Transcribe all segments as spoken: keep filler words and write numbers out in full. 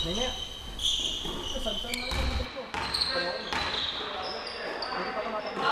Nene. Saan-saan na lang ang ko? Hindi pa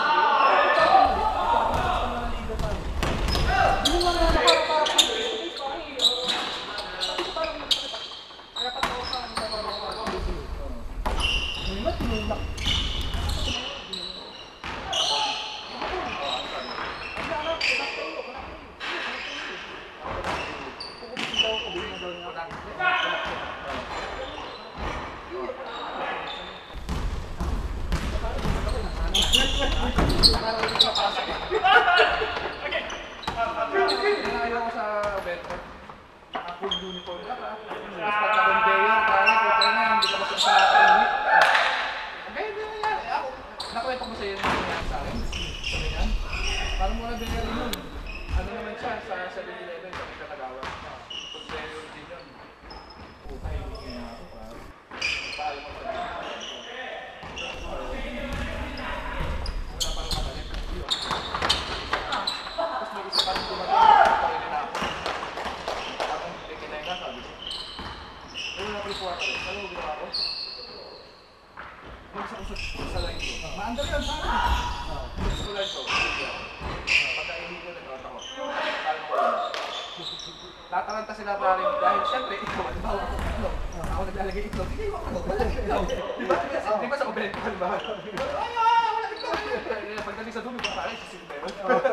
tatalanta sila pa rin dahil siyempre ikaw, ano ba ako, ano, ako naglalagay itlog, hindi mo ako, wala itlog. Di ba? Di ba sa kubento, ano ba? Ay, ah, wala itlog! Pagdating sa dumi, parang sisipin ba yun?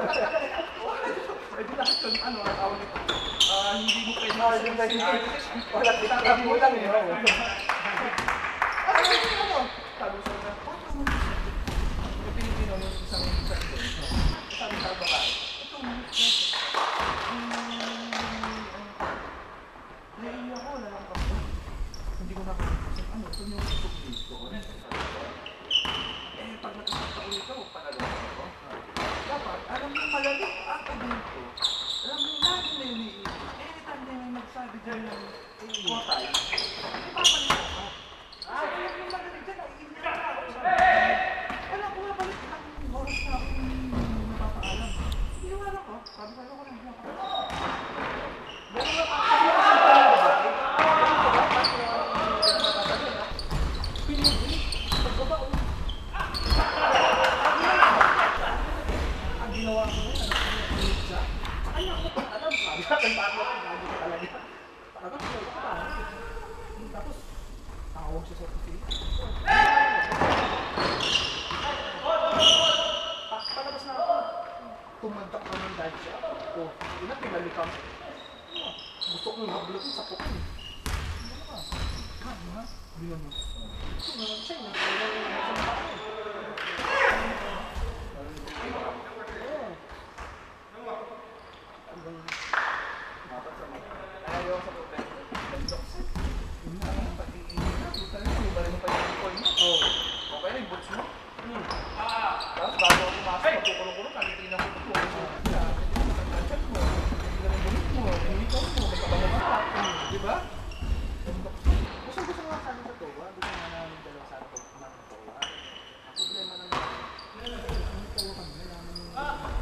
Pwede lahat yun, ano, ang tawag nito, hindi mo pwede sa sisipin. Wala, tatabi mo lang eh. Ano, ano? Talusan na, yung Pilipino, yung isang isa ito, sabi sa babae, ito, naiiyak ko, lalangkap ko. Hindi ko nakakasip. Ano, ito yung isip dito. Eh, pag nakasakta ko ito, panalangkap ko. Dapat, alam mo malamig ako dito. Alam mo lagi na yung naiiyak. Anytime na yung nagsabi dyan ng kotay, ipapalit ako. Ah, alam mo malamig dyan, naiiyak na ako. Wala ko na balik ng oras na ako napapaalam. Iniwala ko, sabi ko ko lang napapaalam. Gano'n na pa. Tapos, tawag siya sa kasi. Palabas na ako. Tumantak ka ng dahil siya. O, ina, pinalikam. Gusto ko yung maglot sa pukin. Ano ka? Ano ha? Hindi naman. Gusto naman siya. Nagkailan yung nasa makain. Ayaw sa putin. Okay na yung boots mo? Tapos bago ako pumasok, magkukulong-kulong, kanitina ko ito. Pagkakachat mo, hindi naman bulit mo, uniform mo, may kabangan ka. Diba? Gusto gusto nga sabi sa towa, gusto nga namin dalawa sana pag kumain ng towa. Ang problema lang yun, ang towa kami, nalaman yung...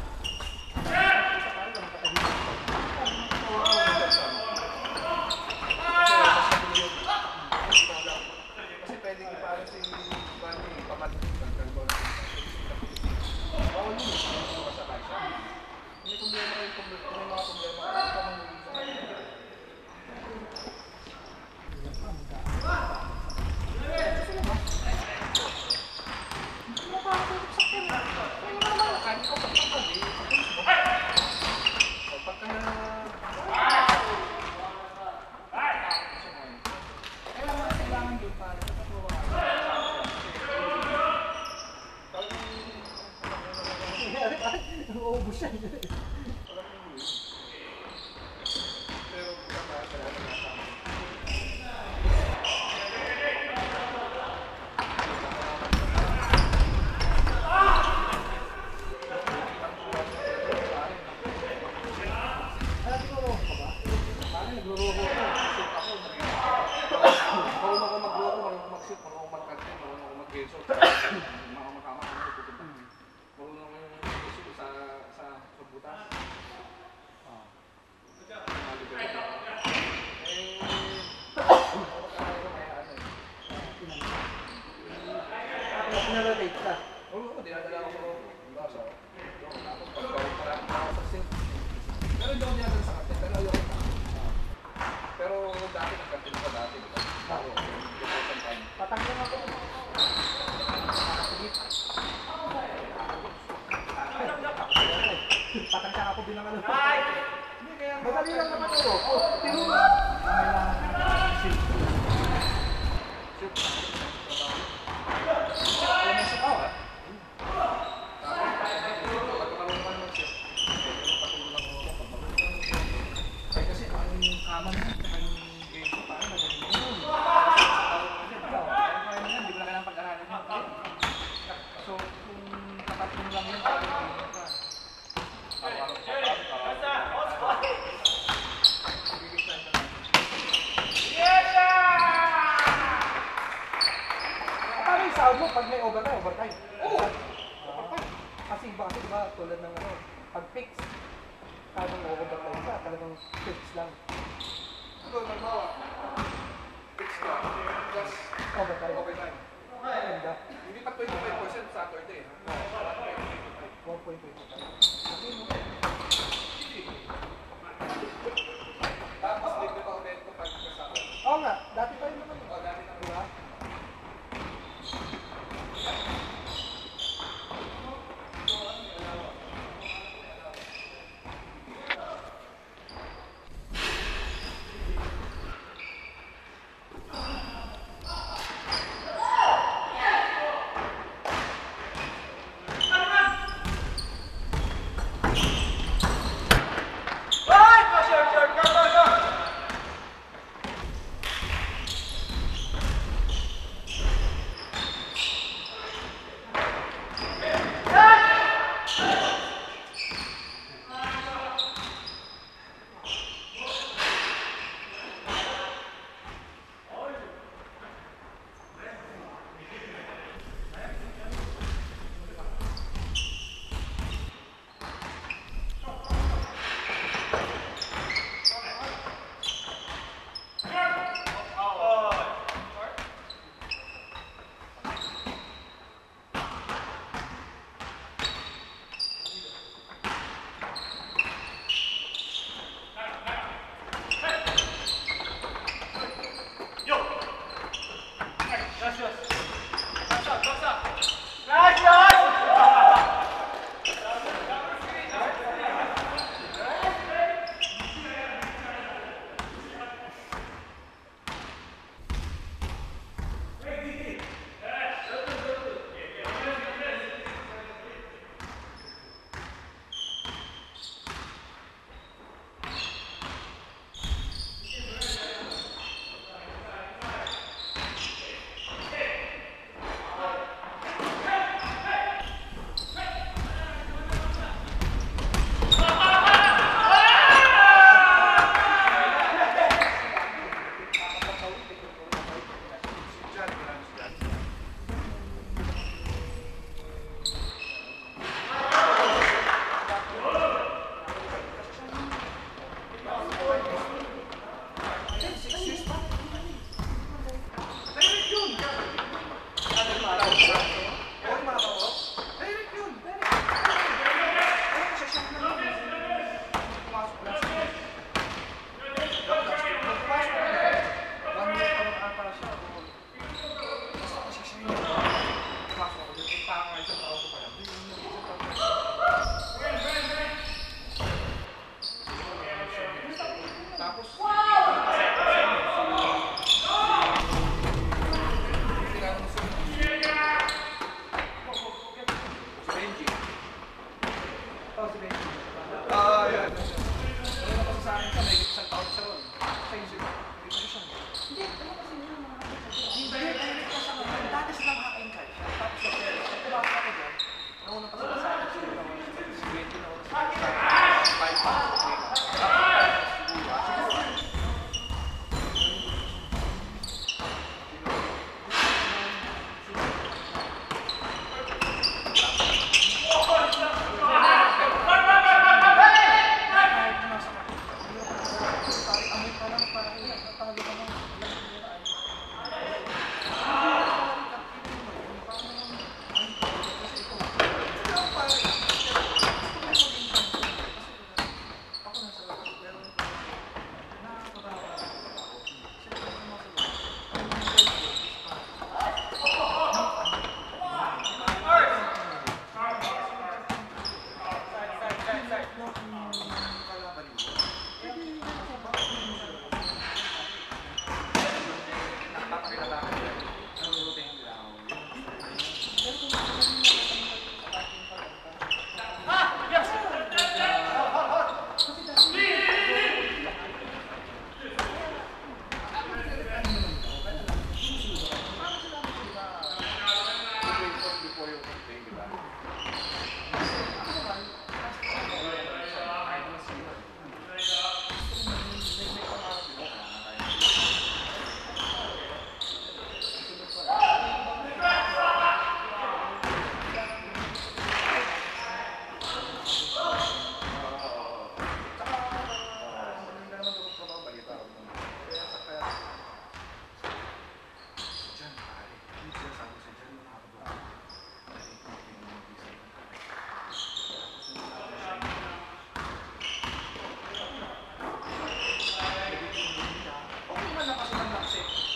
Kasi pwedeng iparang si Bani pamatid ng kalbon. Bawal yun, hindi ko kasakay siya. May problema kayo, may mga problema kayo, hindi ka mangulit sa kanya. Hindi mo pa ako sa kanya. May mga mga kanya ko pagpapag eh. Pagka na... Kailangan kailangan yun para sa katuwa. Nauubos siya. Pero kapag kailangan nasama. Marunong ako mag-geso, marunong ako mag-geso, marunong ako mag-geso sa sa sa dati, nagkantin ko dati. Oo. Patanggal ako. Patanggal ako bilang ano. Madali lang naman ito. Tinuro. Kasi ang kama na, ang game ko parang magaling yun. Hindi ko na kailangan pag-aralin yun. So, kung kapatid lang yun, parang game ka. Araw-araw pa pa. Paano yung sahod mo pag may overtime? Overtime? Oo! Kasi iba kasi iba tulad ng ano, pag fix, talagang overtime ka, talagang fix lang. Ito, nagbawa. Fix ka. Plus, Overtime. overtime. Maganda. Hindi pa twenty-five percent Saturday. one point two five. Tapos, libre pa ulit ito pag kasama. Oo nga, dati pa yun naman. O, dati na Diba?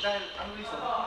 dahil ang reason,